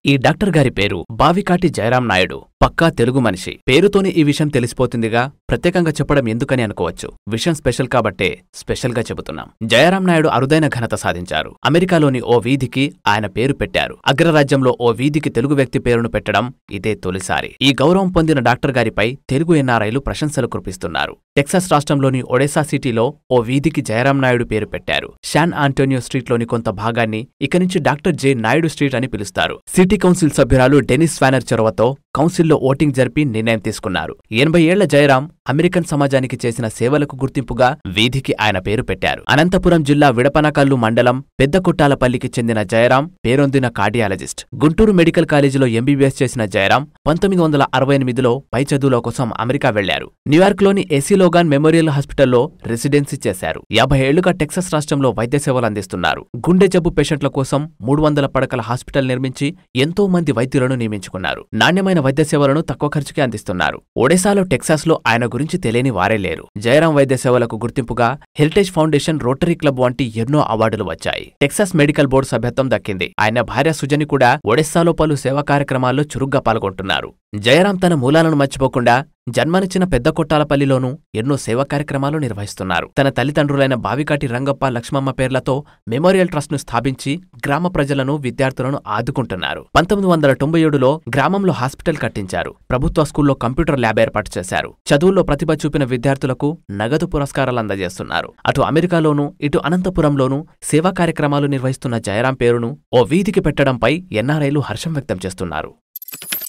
ఈ డాక్టర్ గారి పేరు బావికాటి జయరాం నాయుడు. పక్కా తెలుగు మనిషి. పేరుతోనే ఈ విషయం తెలిసిపోతుందిగా, ప్రత్యేకంగా చెప్పడం ఎందుకని అనుకోవచ్చు. విషయం స్పెషల్ కాబట్టే స్పెషల్ గా చెబుతున్నాం. జయరాం నాయుడు అరుదైన ఘనత సాధించారు. అమెరికాలోని ఓ వీధికి ఆయన పేరు పెట్టారు. అగ్రరాజ్యంలో ఓ వీధికి తెలుగు వ్యక్తి పేరును పెట్టడం ఇదే తొలిసారి. ఈ గౌరవం పొందిన డాక్టర్ గారిపై తెలుగు ఎన్ఆర్ఐలు ప్రశంసలు కురిపిస్తున్నారు. టెక్సాస్ రాష్ట్రంలోని ఒడెసా సిటీలో ఓ వీధికి జయరాం నాయుడు పేరు పెట్టారు. శాన్ ఆంటోనియో స్ట్రీట్లోని కొంత భాగాన్ని ఇక నుంచి డాక్టర్ జె నాయుడు స్ట్రీట్ అని పిలుస్తారు. సిటీ కౌన్సిల్ సభ్యురాలు డెనిస్ స్వానర్ చొరవతో కౌన్సిల్లో ఓటింగ్ జరిపి నిర్ణయం తీసుకున్నారు. 80 ఏళ్ల జయరాం అమెరికన్ సమాజానికి చేసిన సేవలకు గుర్తింపుగా వీధికి ఆయన పేరు పెట్టారు. అనంతపురం జిల్లా విడపనకల్లు మండలం పెద్దకొట్టాలపల్లికి చెందిన జయరాం పేరొందిన కార్డియాలజిస్ట్. గుంటూరు మెడికల్ కాలేజీలో ఎంబీబీఎస్ చేసిన జయరాం 1968లో పై చదువుల కోసం అమెరికా వెళ్లారు. న్యూయార్క్లోని ఎసి లోగాన్ మెమోరియల్ హాస్పిటల్లో రెసిడెన్సీ చేశారు. 50 ఏళ్లుగా టెక్సాస్ రాష్ట్రంలో వైద్య సేవలు అందిస్తున్నారు. గుండె జబ్బు పేషెంట్ల కోసం 300 పడకల హాస్పిటల్ నిర్మించి ఎంతో మంది వైద్యులను నియమించుకున్నారు. నాణ్యమైన వైద్య సేవలను తక్కువ ఖర్చుకే అందిస్తున్నారు. ఒడెసాలో, టెక్సాస్లో ఆయన గురించి తెలియని వారే లేరు. జయరాం వైద్య సేవలకు గుర్తింపుగా హెరిటేజ్ ఫౌండేషన్, రోటరీ క్లబ్ వంటి ఎన్నో అవార్డులు వచ్చాయి. టెక్సాస్ మెడికల్ బోర్డు సభ్యత్వం దక్కింది. ఆయన భార్య సుజని కూడా ఒడెస్సాలో పలు సేవా కార్యక్రమాల్లో చురుగ్గా పాల్గొంటున్నారు. జయరాం తన మూలాలను మర్చిపోకుండా జన్మనిచ్చిన పెద్దకొట్టాలపల్లిలోనూ ఎన్నో సేవా కార్యక్రమాలు నిర్వహిస్తున్నారు. తన తల్లిదండ్రులైన బావికాటి రంగప్ప, లక్ష్మమ్మ పేర్లతో మెమోరియల్ ట్రస్ట్ ను స్థాపించి గ్రామ ప్రజలను, విద్యార్థులను ఆదుకుంటున్నారు. 1997లో గ్రామంలో హాస్పిటల్ కట్టించారు. ప్రభుత్వ స్కూల్లో కంప్యూటర్ ల్యాబ్ ఏర్పాటు చేశారు. చదువుల్లో ప్రతిభ చూపిన విద్యార్థులకు నగదు పురస్కారాలు అందజేస్తున్నారు. అటు అమెరికాలోనూ, ఇటు అనంతపురంలోనూ సేవా కార్యక్రమాలు నిర్వహిస్తున్న జయరాం పేరును ఓ వీధికి పెట్టడంపై ఎన్ఆర్ఐలు హర్షం వ్యక్తం చేస్తున్నారు.